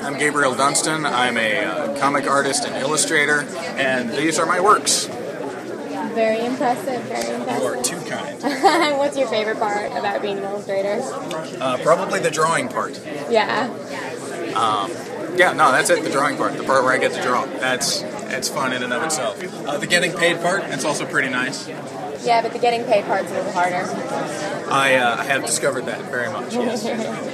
I'm Gabriel Dunston. I'm a comic artist and illustrator, and these are my works. Very impressive, very impressive. You are too kind. What's your favorite part about being an illustrator? Probably the drawing part. Yeah. Yeah, no, that's it, the drawing part. The part where I get to draw. It's fun in and of itself. The getting paid part, that's also pretty nice. Yeah, but the getting paid part's a little harder. I have discovered that very much, yes.